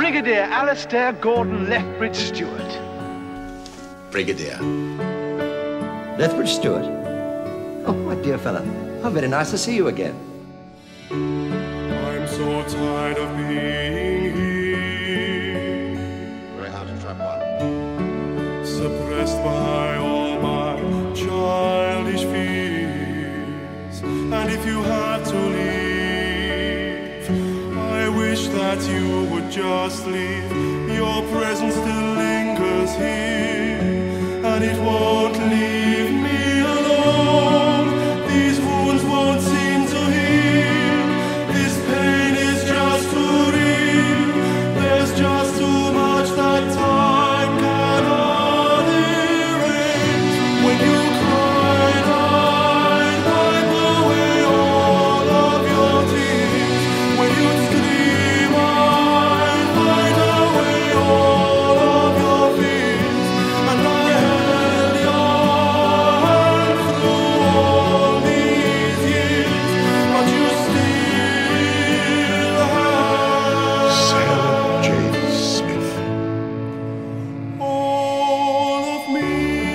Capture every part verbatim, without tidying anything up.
Brigadier Alistair Gordon Lethbridge-Stewart. Brigadier. Lethbridge-Stewart? Oh, my dear fellow, how very nice to see you again. I'm so tired of being here, Very hard to trap one. suppressed by all my childish fears. And if you had to leave, I wish that you would just leave. Your presence still lingers here, and it won't leave me alone. These wounds won't seem to heal. This pain is just too real. There's just too much that time cannot erase. When you cried, I'd wipe away all of your tears. When you'd scream, I'd fight away all of your fears. And I held your hand through all these years, but you still have Sarah Jane Smith. all of me.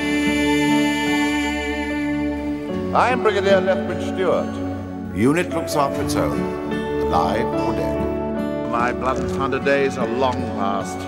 I'm Brigadier Lethbridge-Stewart. Unit looks after its own, alive or dead. My blood and thunder days are long past.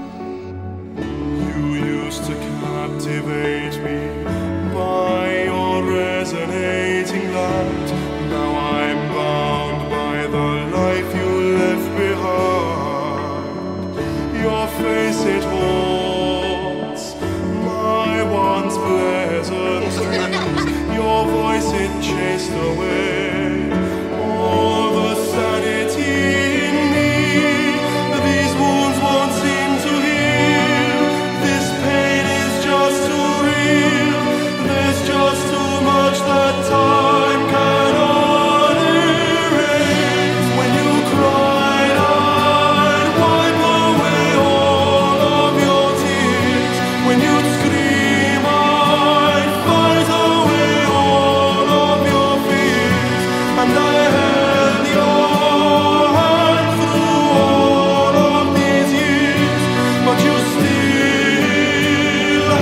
You used to captivate me by your resonating light. Now I'm bound by the life you left behind. Your face, it haunts my once pleasant dreams. Your voice, it chased away all the sanity in me. These wounds won't seem to heal. This pain is just too real. There's just too much that time cannot erase. When you cried, I'd wipe away all of your tears. When you'd scream, I'd fight away all of your fears. And I held your hand through all of these years, but you still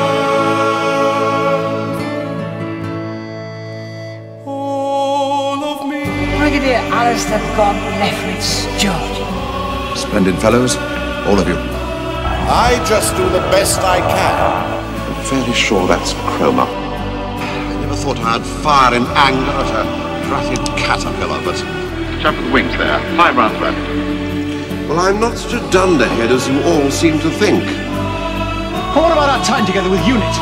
have all of me. Brigadier Alistair Gordon Lethbridge-Stewart. Splendid fellows, all of you. I just do the best I can. I'm fairly sure that's chroma. I never thought I'd fire in anger at a dratted caterpillar, but... Chap with the wings there. Five rounds left. Well, I'm not such a dunderhead as you all seem to think. But what about our time together with Unit?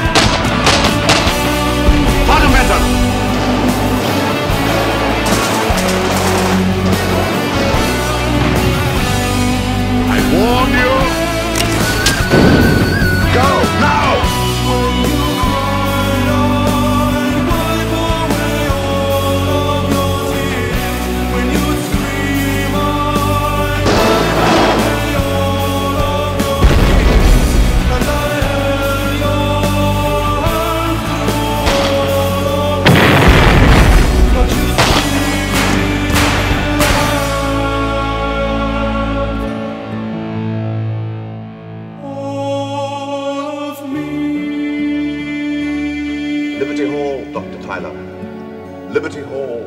Fundamental! I warn you! Go now! Liberty Hall, Doctor Tyler. Liberty Hall.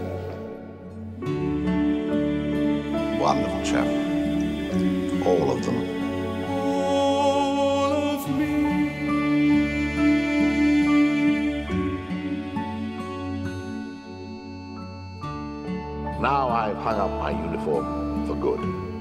Wonderful chap. All of them. All of me. Now I've hung up my uniform for good.